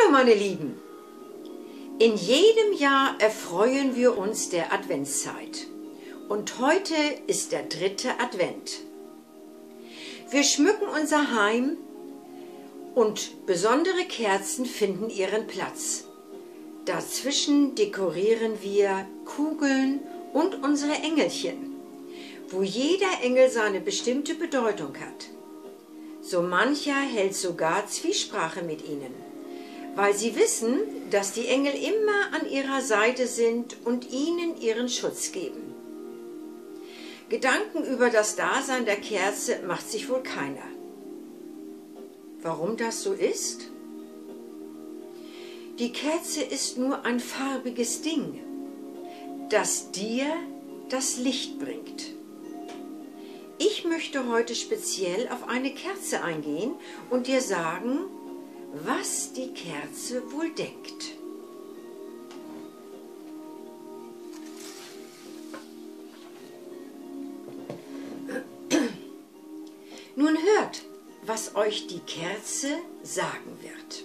Hallo meine Lieben! In jedem Jahr erfreuen wir uns der Adventszeit und heute ist der 3. Advent. Wir schmücken unser Heim und besondere Kerzen finden ihren Platz. Dazwischen dekorieren wir Kugeln und unsere Engelchen, wo jeder Engel seine bestimmte Bedeutung hat. So mancher hält sogar Zwiesprache mit ihnen, weil sie wissen, dass die Engel immer an ihrer Seite sind und ihnen ihren Schutz geben. Gedanken über das Dasein der Kerze macht sich wohl keiner. Warum das so ist? Die Kerze ist nur ein farbiges Ding, das dir das Licht bringt. Ich möchte heute speziell auf eine Kerze eingehen und dir sagen, was die Kerze wohl denkt. Nun hört, was euch die Kerze sagen wird.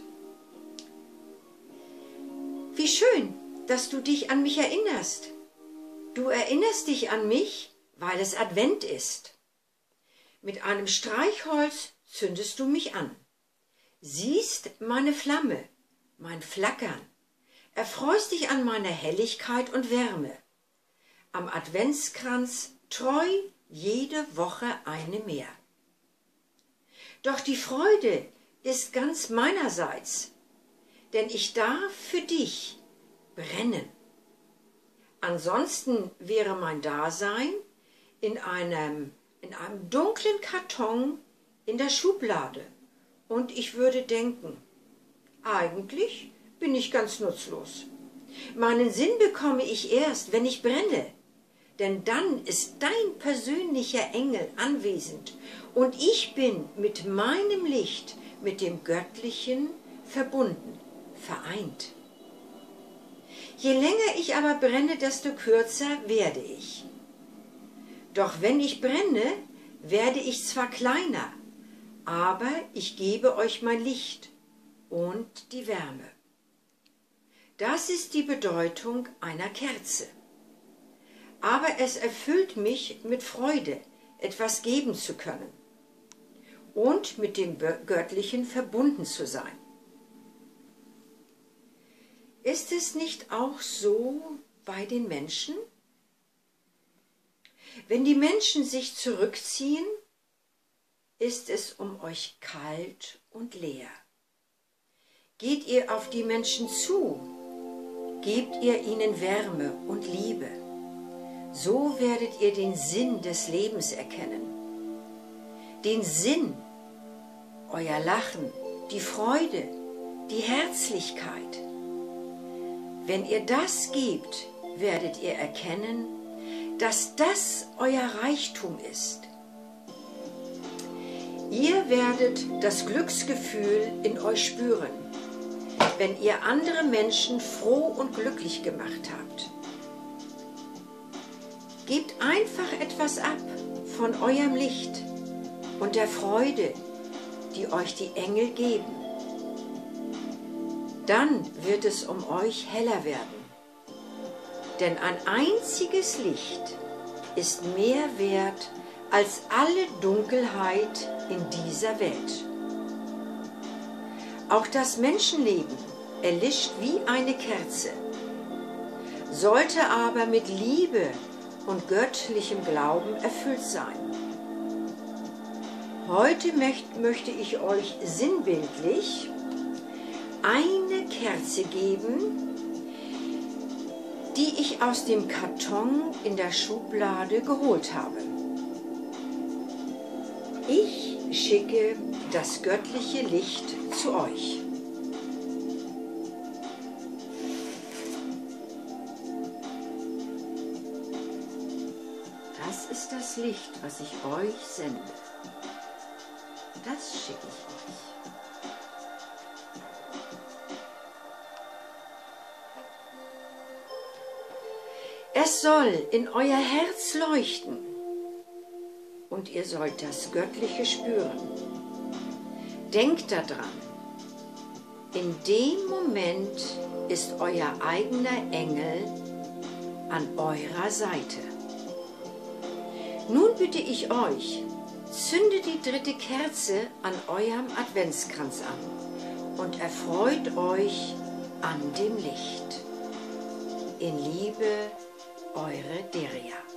Wie schön, dass du dich an mich erinnerst. Du erinnerst dich an mich, weil es Advent ist. Mit einem Streichholz zündest du mich an. Siehst meine Flamme, mein Flackern, erfreust dich an meiner Helligkeit und Wärme. Am Adventskranz treu jede Woche eine mehr. Doch die Freude ist ganz meinerseits, denn ich darf für dich brennen. Ansonsten wäre mein Dasein in einem dunklen Karton in der Schublade und ich würde denken, eigentlich bin ich ganz nutzlos. Meinen Sinn bekomme ich erst, wenn ich brenne, denn dann ist dein persönlicher Engel anwesend und ich bin mit meinem Licht, mit dem Göttlichen verbunden, vereint. Je länger ich aber brenne, desto kürzer werde ich. Doch wenn ich brenne, werde ich zwar kleiner, aber ich gebe euch mein Licht und die Wärme. Das ist die Bedeutung einer Kerze. Aber es erfüllt mich mit Freude, etwas geben zu können und mit dem Göttlichen verbunden zu sein. Ist es nicht auch so bei den Menschen? Wenn die Menschen sich zurückziehen, ist es um euch kalt und leer. Geht ihr auf die Menschen zu, gebt ihr ihnen Wärme und Liebe. So werdet ihr den Sinn des Lebens erkennen. Den Sinn, euer Lachen, die Freude, die Herzlichkeit. Wenn ihr das gebt, werdet ihr erkennen, dass das euer Reichtum ist. Ihr werdet das Glücksgefühl in euch spüren, wenn ihr andere Menschen froh und glücklich gemacht habt. Gebt einfach etwas ab von eurem Licht und der Freude, die euch die Engel geben. Dann wird es um euch heller werden. Denn ein einziges Licht ist mehr wert als alle Dunkelheit in dieser Welt. Auch das Menschenleben erlischt wie eine Kerze, sollte aber mit Liebe und göttlichem Glauben erfüllt sein. Heute möchte ich euch sinnbildlich eine Kerze geben, die ich aus dem Karton in der Schublade geholt habe. Ich schicke das göttliche Licht zu euch. Das ist das Licht, was ich euch sende. Das schicke ich euch. Es soll in euer Herz leuchten und ihr sollt das Göttliche spüren. Denkt daran, In dem Moment ist euer eigener Engel an eurer Seite. Nun bitte ich euch, zündet die 3. Kerze an eurem Adventskranz an und erfreut euch an dem Licht. In Liebe, eure Deria.